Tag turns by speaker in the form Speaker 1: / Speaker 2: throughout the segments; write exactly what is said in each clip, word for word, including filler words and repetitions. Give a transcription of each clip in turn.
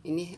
Speaker 1: Ini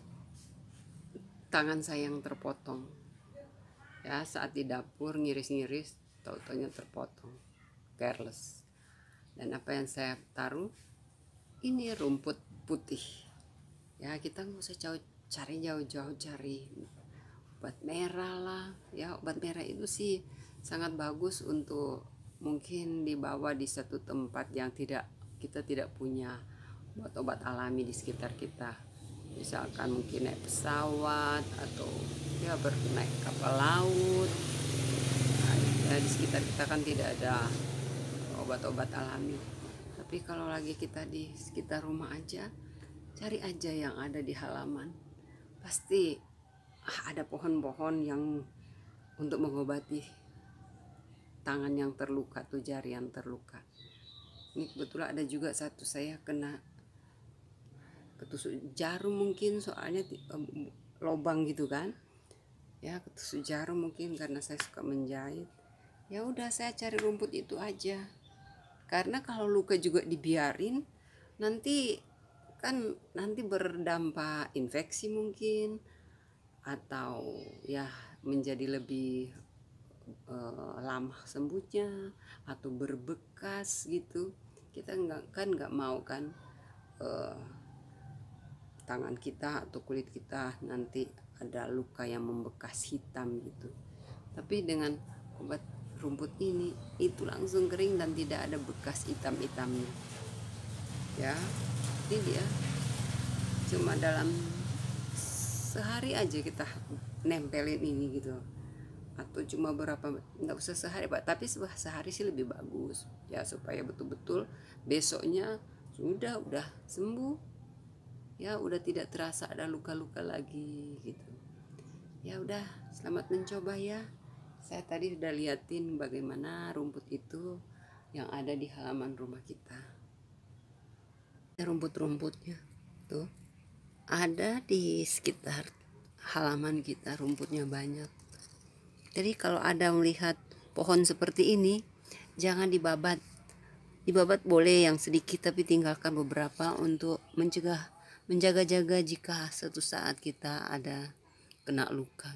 Speaker 1: tangan saya yang terpotong ya, saat di dapur ngiris-ngiris tau-taunya terpotong, careless. Dan apa yang saya taruh ini rumput putih ya, kita nggak usah jauh, cari jauh-jauh cari obat merah lah ya. Obat merah itu sih sangat bagus untuk mungkin dibawa di satu tempat yang tidak kita tidak punya obat-obat alami di sekitar kita, misalkan mungkin naik pesawat atau ya bernaik kapal laut. Nah, ya di sekitar kita kan tidak ada obat-obat alami. Tapi kalau lagi kita di sekitar rumah aja, cari aja yang ada di halaman, pasti ah, ada pohon-pohon yang untuk mengobati tangan yang terluka tuh, jari yang terluka. Ini kebetulan ada juga satu saya kena ketusuk jarum mungkin, soalnya lobang gitu kan ya, ketusuk jarum mungkin karena saya suka menjahit. Ya udah saya cari rumput itu aja, karena kalau luka juga dibiarin nanti kan nanti berdampak infeksi mungkin, atau ya menjadi lebih uh, lama sembuhnya atau berbekas gitu. Kita nggak kan nggak mau kan uh, tangan kita atau kulit kita nanti ada luka yang membekas hitam gitu. Tapi dengan obat rumput ini itu langsung kering dan tidak ada bekas hitam-hitamnya ya. Ini dia, cuma dalam sehari aja kita nempelin ini gitu, atau cuma berapa, nggak usah sehari Pak, tapi sehari sih lebih bagus ya, supaya betul-betul besoknya sudah udah sembuh ya, udah tidak terasa ada luka-luka lagi gitu. Ya udah, selamat mencoba ya. Saya tadi sudah liatin bagaimana rumput itu yang ada di halaman rumah kita. Rumput-rumputnya tuh ada di sekitar halaman kita, rumputnya banyak. Jadi kalau ada melihat pohon seperti ini, jangan dibabat. Dibabat boleh yang sedikit, tapi tinggalkan beberapa untuk mencegah, menjaga-jaga jika suatu saat kita ada kena luka.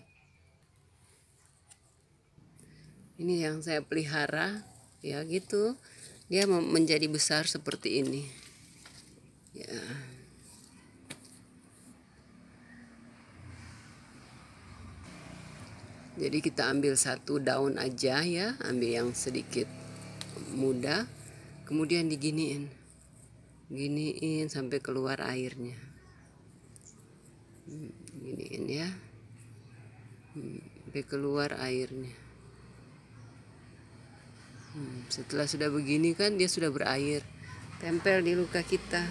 Speaker 1: Ini yang saya pelihara ya gitu, dia menjadi besar seperti ini ya. Jadi kita ambil satu daun aja ya, ambil yang sedikit muda, kemudian diginiin, giniin sampai keluar airnya, giniin ya, sampai keluar airnya. Hmm, setelah sudah begini kan dia sudah berair, tempel di luka kita.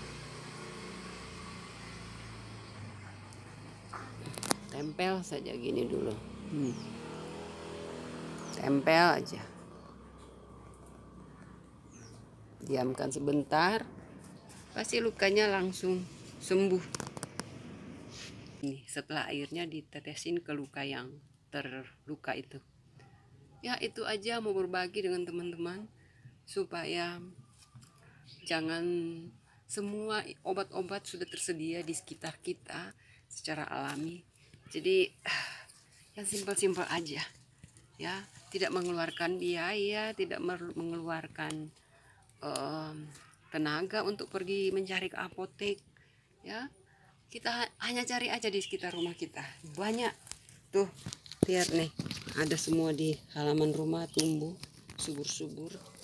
Speaker 1: Tempel saja gini dulu, hmm. Tempel aja, diamkan sebentar, pasti lukanya langsung sembuh. Ini setelah airnya ditetesin ke luka yang terluka itu. Ya itu aja, mau berbagi dengan teman-teman supaya jangan semua obat-obat sudah tersedia di sekitar kita secara alami. Jadi yang simpel-simpel aja ya, tidak mengeluarkan biaya, tidak mengeluarkan um, tenaga untuk pergi mencari ke apotek ya. Kita hanya cari aja di sekitar rumah kita, banyak tuh, lihat nih, ada semua di halaman rumah tumbuh subur-subur.